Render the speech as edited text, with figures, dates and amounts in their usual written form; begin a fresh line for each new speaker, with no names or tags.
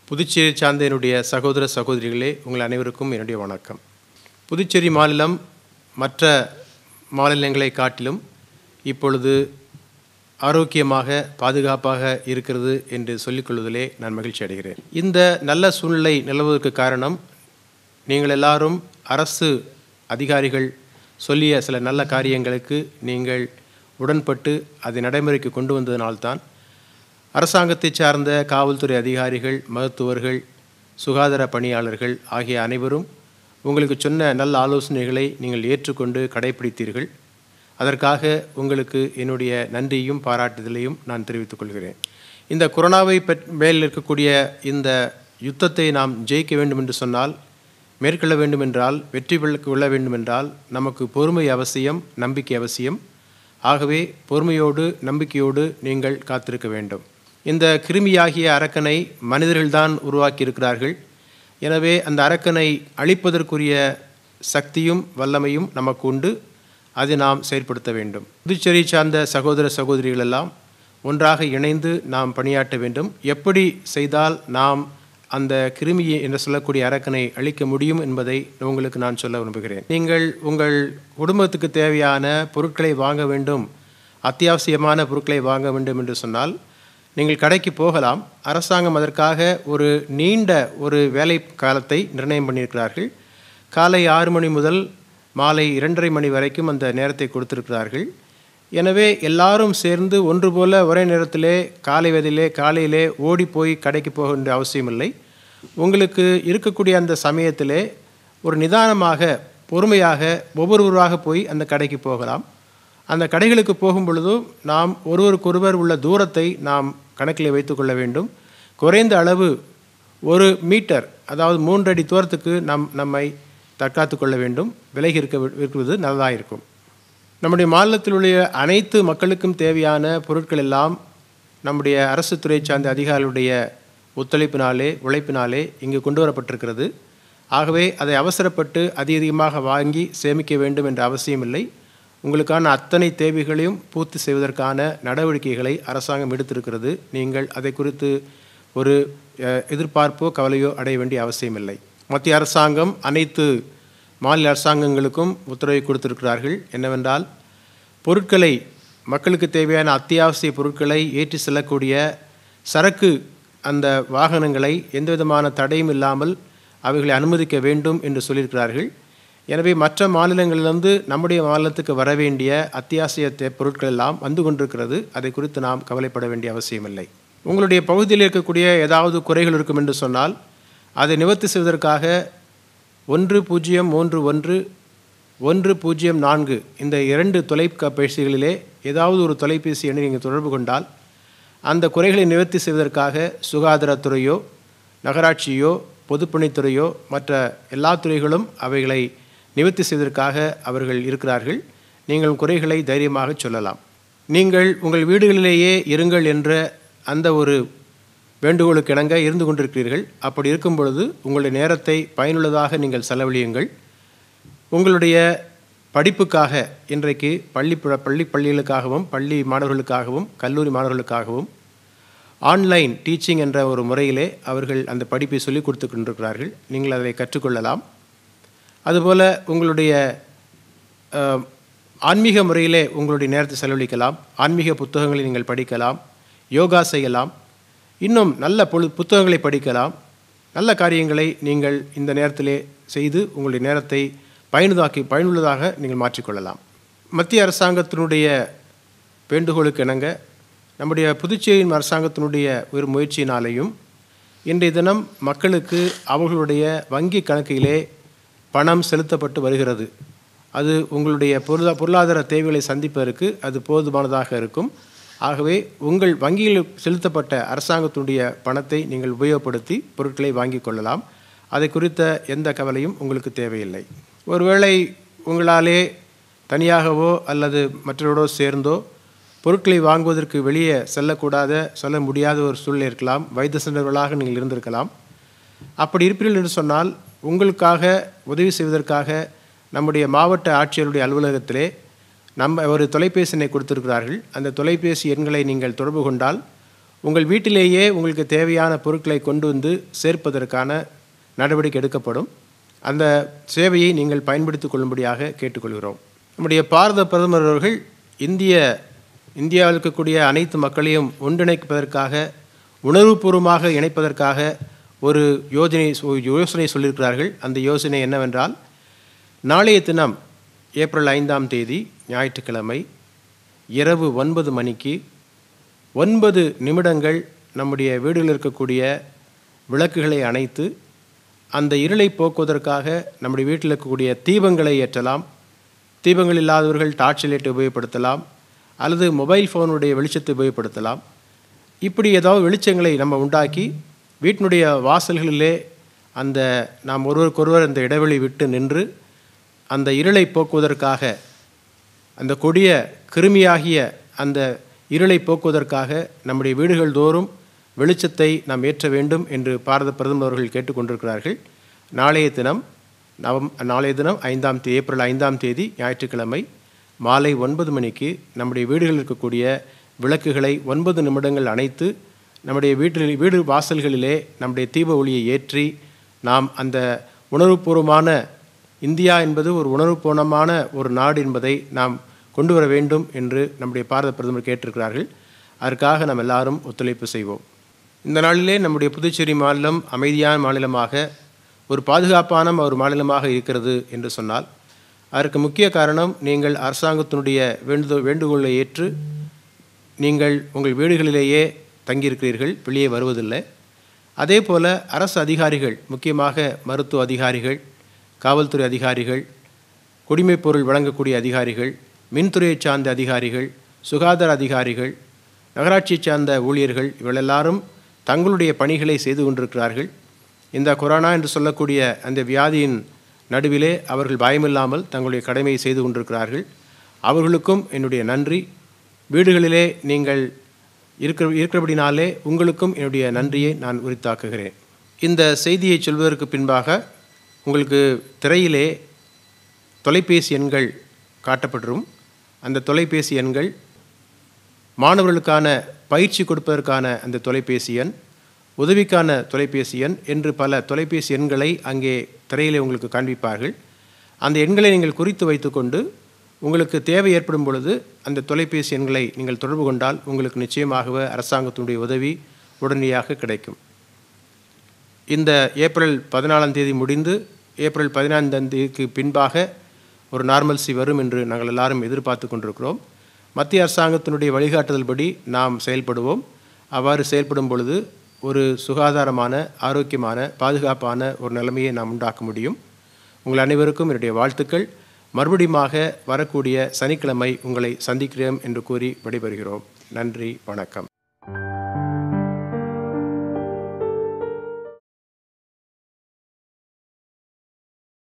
புதுச்சேரி சார்ந்த என்னுடைய சகோதர சகோதரிகளே, உங்கள் அனைவருக்கும் என்னுடைய வணக்கம். புதுச்சேரி மாநிலம் மற்ற மாநிலங்களை காட்டிலும் இப்பொழுது ஆரோக்கியமாக பாதுகாப்பாக இருக்கிறது என்று சொல்லிக்கொள்வதிலே நான் மகிழ்ச்சி அடைகிறேன். இந்த நல்ல சூழ்நிலை நிலவுவதற்கு காரணம் நீங்கள் எல்லாரும் அரசு அதிகாரிகள் சொல்லிய சில நல்ல காரியங்களுக்கு நீங்கள் உடன்பட்டு அதை நடைமுறைக்கு கொண்டு வந்ததினால்தான் அரசாங்கத்தை சார்ந்த காவல்துறை அதிகாரிகள், மருத்துவர்கள், சுகாதார பணியாளர்கள் ஆகிய அனைவரும் உங்களுக்கு சொன்ன நல்ல ஆலோசனைகளை நீங்கள் ஏற்றுக்கொண்டு கடைபிடித்தீர்கள். அதற்காக உங்களுக்கு என்னுடைய நன்றியும் பாராட்டுதலையும் நான் தெரிவித்துக் கொள்கிறேன். இந்த கொரோனாவை மேல் இருக்கக்கூடிய இந்த யுத்தத்தை நாம் ஜெயிக்க வேண்டும் என்று சொன்னால், மேற்கொள்ள வேண்டுமென்றால், வெற்றி கொள்ள வேண்டுமென்றால் நமக்கு பொறுமை அவசியம், நம்பிக்கை அவசியம். ஆகவே பொறுமையோடு நம்பிக்கையோடு நீங்கள் காத்திருக்க வேண்டும். இந்த கிருமியாகிய அரக்கனை மனிதர்கள்தான் உருவாக்கியிருக்கிறார்கள். எனவே அந்த அரக்கனை அழிப்பதற்குரிய சக்தியும் வல்லமையும் நமக்கு உண்டு. அதை நாம் செயற்படுத்த வேண்டும். புதுச்சேரி சார்ந்த சகோதர சகோதரிகள் எல்லாம் ஒன்றாக இணைந்து நாம் பணியாற்ற வேண்டும். எப்படி செய்தால் நாம் அந்த கிருமியை என்று சொல்லக்கூடிய அரக்கனை அழிக்க முடியும் என்பதை உங்களுக்கு நான் சொல்ல விரும்புகிறேன். நீங்கள் உங்கள் குடும்பத்துக்கு தேவையான பொருட்களை வாங்க வேண்டும், அத்தியாவசியமான பொருட்களை வாங்க வேண்டும் என்று சொன்னால் நீங்கள் கடைக்கு போகலாம். அரசாங்கம் அதற்காக ஒரு நீண்ட ஒரு வேலை காலத்தை நிர்ணயம் பண்ணியிருக்கிறார்கள். காலை 6 மணி முதல் மாலை 2:30 மணி வரைக்கும் அந்த நேரத்தை கொடுத்திருக்கிறார்கள். எனவே எல்லாரும் சேர்ந்து ஒன்று போல ஒரே நேரத்திலே காலையிலே ஓடி போய் கடைக்கு போக வேண்டிய அவசியமில்லை. உங்களுக்கு இருக்கக்கூடிய அந்த சமயத்திலே ஒரு நிதானமாக பொறுமையாக ஒவ்வொருவராக போய் அந்த கடைக்கு போகலாம். அந்த கடைகளுக்கு போகும் பொழுதும் நாம் ஒருவருக்கொருவர் உள்ள தூரத்தை நாம் கணக்கில் வைத்துக்கொள்ள வேண்டும். குறைந்த அளவு 1 மீட்டர், அதாவது 3 அடி தூரத்துக்கு நம்மை தற்காத்து கொள்ள வேண்டும். விலகி இருக்கிறது நல்லதாக இருக்கும். நம்முடைய மாநிலத்தில் உள்ள அனைத்து மக்களுக்கும் தேவையான பொருட்கள் எல்லாம் நம்முடைய அரசு துறை சார்ந்த அதிகாரிகளுடைய ஒத்துழைப்பினாலே, உழைப்பினாலே இங்கு கொண்டு வரப்பட்டிருக்கிறது. ஆகவே அதை அவசரப்பட்டு அதிகமாக வாங்கி சேமிக்க வேண்டும் என்ற அவசியமில்லை. உங்களுக்கான அத்தனை தேவைகளையும் பூர்த்தி செய்வதற்கான நடவடிக்கைகளை அரசாங்கம் எடுத்திருக்கிறது. நீங்கள் அதை குறித்து ஒரு எதிர்பார்ப்போ கவலையோ அடைய வேண்டிய அவசியமில்லை. மத்திய அரசாங்கம் அனைத்து மாநில அரசாங்கங்களுக்கும் உத்தரவை கொடுத்திருக்கிறார்கள். என்னவென்றால், பொருட்களை, மக்களுக்கு தேவையான அத்தியாவசிய பொருட்களை ஏற்றி செல்லக்கூடிய சரக்கு அந்த வாகனங்களை எந்தவிதமான தடையும் இல்லாமல் அவைகளை அனுமதிக்க வேண்டும் என்று சொல்லியிருக்கிறார்கள். எனவே மற்ற மாநிலங்களிலிருந்து நம்முடைய மாநிலத்துக்கு வர வேண்டிய அத்தியாவசிய பொருட்கள் எல்லாம் வந்து கொண்டிருக்கிறது. அதை குறித்து நாம் கவலைப்பட வேண்டிய அவசியமில்லை. உங்களுடைய பகுதியில் இருக்கக்கூடிய ஏதாவது குறைகள் இருக்கும் என்று சொன்னால் அதை நிவர்த்தி செய்வதற்காக 1031 104 இந்த 2 தொலைபேசிகளிலே ஏதாவது ஒரு தொலைபேசி எண்ணை நீங்கள் தொடர்பு கொண்டால் அந்த குறைகளை நிவர்த்தி செய்வதற்காக சுகாதாரத்துறையோ, நகராட்சியோ, பொதுப்பணித்துறையோ, மற்ற எல்லா துறைகளும் அவைகளை நிவர்த்தி செய்வதற்காக அவர்கள் இருக்கிறார்கள். நீங்கள் குறைகளை தைரியமாக சொல்லலாம். நீங்கள் உங்கள் வீடுகளிலேயே இருங்கள் என்ற அந்த ஒரு வேண்டுகோளுக்கு இணங்க இருந்து கொண்டிருக்கிறீர்கள். அப்படி இருக்கும் பொழுது உங்களுடைய நேரத்தை பயனுள்ளதாக நீங்கள் செலவழியுங்கள். உங்களுடைய படிப்புக்காக இன்றைக்கு பள்ளிகளுக்காகவும், பள்ளி மாணவர்களுக்காகவும், கல்லூரி மாணவர்களுக்காகவும் ஆன்லைன் டீச்சிங் என்ற ஒரு முறையிலே அவர்கள் அந்த படிப்பை சொல்லிக் கொடுத்து கொண்டிருக்கிறார்கள். நீங்கள் அதை கற்றுக்கொள்ளலாம். அதுபோல் உங்களுடைய ஆன்மீக முறையிலே உங்களுடைய நேரத்தை செலவழிக்கலாம். ஆன்மீக புத்தகங்களை நீங்கள் படிக்கலாம், யோகா செய்யலாம், இன்னும் நல்ல புத்தகங்களை படிக்கலாம். நல்ல காரியங்களை நீங்கள் இந்த நேரத்திலே செய்து உங்களுடைய நேரத்தை பயனுள்ளதாக நீங்கள் மாற்றிக்கொள்ளலாம். மத்திய அரசாங்கத்தினுடைய வேண்டுகோளுக்கு இணங்க நம்முடைய புதுச்சேரியின் அரசாங்கத்தினுடைய ஒரு முயற்சியினாலேயும் இன்றைய தினம் மக்களுக்கு அவர்களுடைய வங்கி கணக்கிலே பணம் செலுத்தப்பட்டு வருகிறது. அது உங்களுடைய பொருளாதார தேவைகளை சந்திப்பதற்கு அது போதுமானதாக இருக்கும். ஆகவே உங்கள் வங்கியில் செலுத்தப்பட்ட அரசாங்கத்தினுடைய பணத்தை நீங்கள் உபயோகப்படுத்தி பொருட்களை வாங்கி கொள்ளலாம். அதை குறித்த எந்த கவலையும் உங்களுக்கு தேவையில்லை. ஒருவேளை உங்களாலே தனியாகவோ அல்லது மற்றவரோடோ சேர்ந்தோ பொருட்களை வாங்குவதற்கு வெளியே செல்ல முடியாத ஒரு சூழ்நிலை இருக்கலாம். வயது சென்றவர்களாக நீங்கள் இருந்திருக்கலாம். அப்படி இருப்பீர்கள் என்று சொன்னால் உங்களுக்காக உதவி செய்வதற்காக நம்முடைய மாவட்ட ஆட்சியருடைய அலுவலகத்திலே ஒரு தொலைபேசி எண்ணை கொடுத்திருக்கிறார்கள். அந்த தொலைபேசி எண்களை நீங்கள் தொடர்பு கொண்டால் உங்கள் வீட்டிலேயே உங்களுக்கு தேவையான பொருட்களை கொண்டு வந்து சேர்ப்பதற்கான நடவடிக்கை எடுக்கப்படும். அந்த சேவையை நீங்கள் பயன்படுத்திக் கொள்ளும்படியாக கேட்டுக்கொள்கிறோம். நம்முடைய பாரத பிரதமர் அவர்கள் இந்தியாவில் இருக்கக்கூடிய அனைத்து மக்களையும் ஒன்றிணைப்பதற்காக, உணர்வுபூர்வமாக இணைப்பதற்காக ஒரு யோசனை சொல்லியிருக்கிறார்கள். அந்த யோசனை என்னவென்றால், நாளைய தினம் ஏப்ரல் 5ஆம் தேதி ஞாயிற்றுக்கிழமை இரவு 9 மணிக்கு 9 நிமிடங்கள் நம்முடைய வீடுகளில் இருக்கக்கூடிய விளக்குகளை அணைத்து அந்த இருளை போக்குவதற்காக நம்முடைய வீட்டில் இருக்கக்கூடிய தீபங்களை ஏற்றலாம். தீபங்கள் இல்லாதவர்கள் டார்ச் லைட்டை உபயோகப்படுத்தலாம், அல்லது மொபைல் ஃபோனுடைய வெளிச்சத்தை உபயோகப்படுத்தலாம். இப்படி ஏதாவது வெளிச்சங்களை நம்ம உண்டாக்கி வீட்டினுடைய வாசல்களிலே நாம் ஒருவருக்கொருவர் அந்த இடைவெளி விட்டு நின்று அந்த இருளை போக்குவதற்காக, அந்த கொடிய கிருமியாகிய அந்த இருளை போக்குவதற்காக நம்முடைய வீடுகள் தோறும் வெளிச்சத்தை நாம் ஏற்ற வேண்டும் என்று பாரத பிரதமர் அவர்கள் கேட்டுக்கொண்டிருக்கிறார்கள். நாளைய தினம் ஏப்ரல் 5ஆம் தேதி ஞாயிற்றுக்கிழமை மாலை 9 மணிக்கு நம்முடைய வீடுகளில் இருக்கக்கூடிய விளக்குகளை 9 நிமிடங்கள் அணைத்து நம்முடைய வீடு வாசல்களிலே நம்முடைய தீப ஒளியை ஏற்றி நாம் அந்த உணர்வுபூர்வமான இந்தியா என்பது ஒரு உணர்வுபூர்வமான ஒரு நாடு என்பதை நாம் கொண்டு வர வேண்டும் என்று நம்முடைய பாரத பிரதமர் கேட்டிருக்கிறார்கள். அதற்காக நாம் எல்லாரும் ஒத்துழைப்பு செய்வோம். இந்த நாளிலே நம்முடைய புதுச்சேரி மாநிலம் அமைதியான மாநிலமாக, ஒரு பாதுகாப்பான ஒரு மாநிலமாக இருக்கிறது என்று சொன்னால் அதற்கு முக்கிய காரணம், நீங்கள் அரசாங்கத்தினுடைய வேண்டுகோளை ஏற்று நீங்கள் உங்கள் வீடுகளிலேயே தங்கியிருக்கிறீர்கள், வெளியே வருவதில்லை. அதே போல் அரசு அதிகாரிகள், முக்கியமாக மருத்துவ அதிகாரிகள், காவல்துறை அதிகாரிகள், குடிமைப் பொருள் வழங்கக்கூடிய அதிகாரிகள், மின்துறையை சார்ந்த அதிகாரிகள், சுகாதார அதிகாரிகள், நகராட்சியை சார்ந்த ஊழியர்கள், இவர்கள் எல்லாரும் தங்களுடைய பணிகளை செய்து கொண்டிருக்கிறார்கள். இந்த கொரோனா என்று சொல்லக்கூடிய அந்த வியாதியின் நடுவிலே அவர்கள் பயமில்லாமல் தங்களுடைய கடமையை செய்து கொண்டிருக்கிறார்கள். அவர்களுக்கும் என்னுடைய நன்றி. வீடுகளிலே நீங்கள் இருக்கிறபடினாலே உங்களுக்கும் என்னுடைய நன்றியை நான் உரித்தாக்குகிறேன். இந்த செய்தியை சொல்வதற்கு பின்பாக உங்களுக்கு திரையிலே தொலைபேசி எண்கள் காட்டப்படும். அந்த தொலைபேசி எண்கள் மாணவர்களுக்கான பயிற்சி கொடுப்பதற்கான அந்த தொலைபேசி எண், உதவிக்கான தொலைபேசி எண் என்று பல தொலைபேசி எண்களை அங்கே திரையிலே உங்களுக்கு காண்பிப்பார்கள். அந்த எண்களை நீங்கள் குறித்து வைத்துக்கொண்டு உங்களுக்கு தேவை ஏற்படும் பொழுது அந்த தொலைபேசி எண்களை நீங்கள் தொடர்பு கொண்டால் உங்களுக்கு நிச்சயமாகவே அரசாங்கத்தினுடைய உதவி உடனடியாக கிடைக்கும். இந்த ஏப்ரல் 14ஆம் தேதி முடிந்து ஏப்ரல் 15ஆம் தேதிக்கு பின்பாக ஒரு நார்மல்சி வரும் என்று நாங்கள் எல்லாரும் எதிர்பார்த்து கொண்டிருக்கிறோம். மத்திய அரசாங்கத்தினுடைய வழிகாட்டுதல் படி நாம் செயல்படுவோம். அவ்வாறு செயல்படும் பொழுது ஒரு சுகாதாரமான, ஆரோக்கியமான, பாதுகாப்பான ஒரு நிலைமையை நாம் உண்டாக்க முடியும். உங்கள் அனைவருக்கும் என்னுடைய வாழ்த்துக்கள். மறுபடியுமாக வரக்கூடிய சனிக்கிழமை உங்களை சந்திக்கிறோம் என்று கூறி விடைபெறுகிறோம். நன்றி, வணக்கம்.